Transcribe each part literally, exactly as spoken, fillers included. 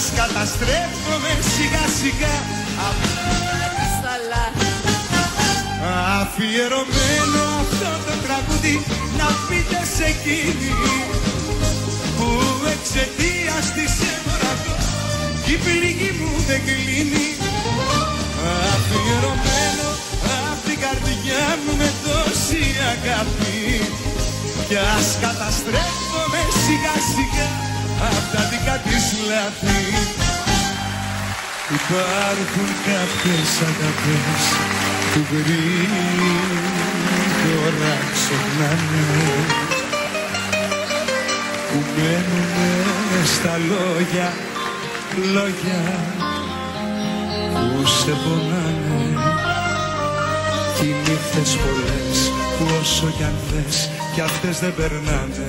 ας καταστρέφομαι σιγά σιγά στα λάθη. Αφιερωμένο αυτό το τραγούδι να πείτε σε εκείνη που εξαιτίας της έμοραγω η πληγή μου δεν κλείνει. Αφιερωμένο απ' την καρδιά μου με τόση αγάπη κι ας καταστρέφομαι σιγά σιγά απ' τα δικά της λάθη. Υπάρχουν κάποιες αγάπες που γρήγορα ξεχνάνε, που μένουνε στα λόγια, λόγια που σε πονάνε. Κι οι νύχτες πολλές που όσο κι αν θες κι αυτές δεν περνάνε.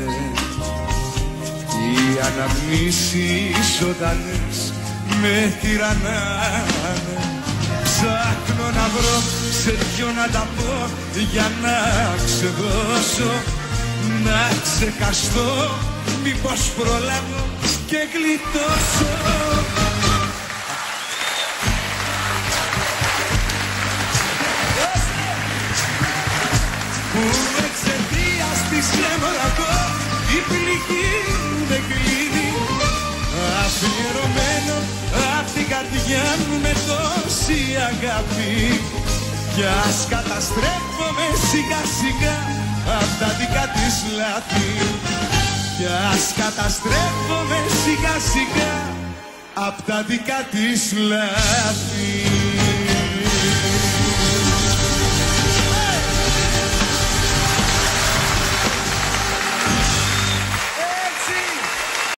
Οι αναμνήσεις ζωντανές με τυραννάνε. Ψάχνω να βρω σε ποιο να τα πω για να ξεδώσω, να ξεχαστώ, μήπως προλάβω και γλιτώσω. Που εξαιτίας της έμοραγω η πληγή μου δεν κλείνει. Αφιερωμένο απ' την καρδιά μου με τόση αγάπη κι ας καταστρέφομαι σιγά σιγά απ' τα δικά της λάθη. Κι ας καταστρέφομαι σιγά σιγά απ' τα δικά της λάθη.